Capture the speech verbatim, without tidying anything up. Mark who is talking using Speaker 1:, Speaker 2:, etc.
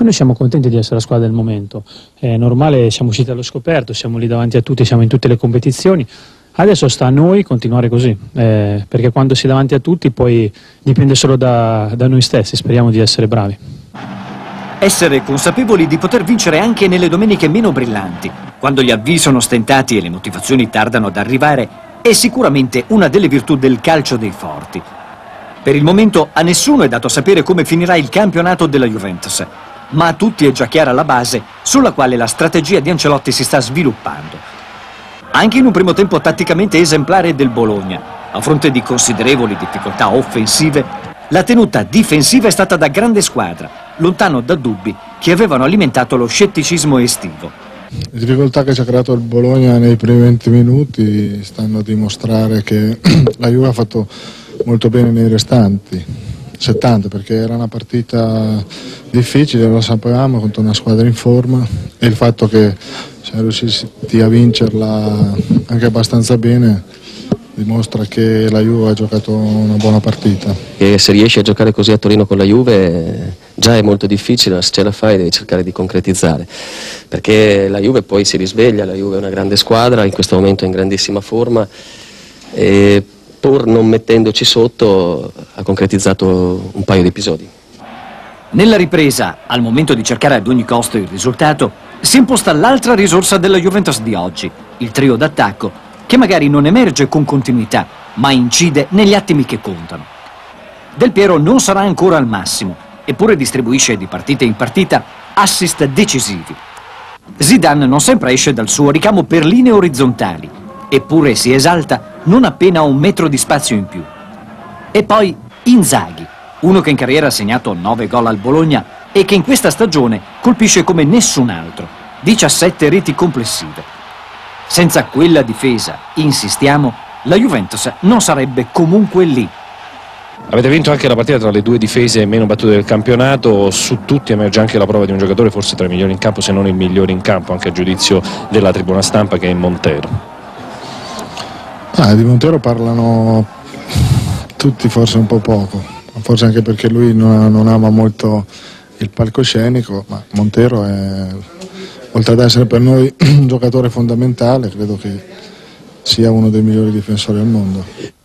Speaker 1: Ma noi siamo contenti di essere la squadra del momento, è normale, siamo usciti allo scoperto, siamo lì davanti a tutti, siamo in tutte le competizioni. Adesso sta a noi continuare così, eh, perché quando si è davanti a tutti poi dipende solo da, da noi stessi, speriamo di essere bravi.
Speaker 2: Essere consapevoli di poter vincere anche nelle domeniche meno brillanti, quando gli avvii sono stentati e le motivazioni tardano ad arrivare, è sicuramente una delle virtù del calcio dei forti. Per il momento a nessuno è dato sapere come finirà il campionato della Juventus, ma a tutti è già chiara la base sulla quale la strategia di Ancelotti si sta sviluppando. Anche in un primo tempo tatticamente esemplare del Bologna, a fronte di considerevoli difficoltà offensive, la tenuta difensiva è stata da grande squadra, lontano da dubbi che avevano alimentato lo scetticismo estivo.
Speaker 3: Le difficoltà che ci ha creato il Bologna nei primi venti minuti stanno a dimostrare che la Juve ha fatto molto bene nei restanti settanta, perché era una partita difficile, lo sapevamo, contro una squadra in forma, e il fatto che siamo riusciti a vincerla anche abbastanza bene dimostra che la Juve ha giocato una buona partita.
Speaker 4: E se riesci a giocare così a Torino con la Juve già è molto difficile, ma se ce la fai devi cercare di concretizzare, perché la Juve poi si risveglia, la Juve è una grande squadra, in questo momento è in grandissima forma e pur non mettendoci sotto ha concretizzato un paio di episodi.
Speaker 2: Nella ripresa, al momento di cercare ad ogni costo il risultato, si imposta l'altra risorsa della Juventus di oggi, il trio d'attacco, che magari non emerge con continuità, ma incide negli attimi che contano. Del Piero non sarà ancora al massimo, eppure distribuisce di partita in partita assist decisivi. Zidane non sempre esce dal suo ricamo per linee orizzontali, eppure si esalta non appena un metro di spazio in più. E poi Inzaghi, uno che in carriera ha segnato nove gol al Bologna e che in questa stagione colpisce come nessun altro, diciassette reti complessive. Senza quella difesa, insistiamo, la Juventus non sarebbe comunque lì.
Speaker 5: Avete vinto anche la partita tra le due difese meno battute del campionato, su tutti emerge anche la prova di un giocatore forse tra i migliori in campo, se non il migliore in campo, anche a giudizio della tribuna stampa, che è Montero.
Speaker 3: Ah, di Montero parlano tutti forse un po' poco, forse anche perché lui non, non ama molto il palcoscenico, ma Montero è, oltre ad essere per noi un giocatore fondamentale, credo che sia uno dei migliori difensori al mondo.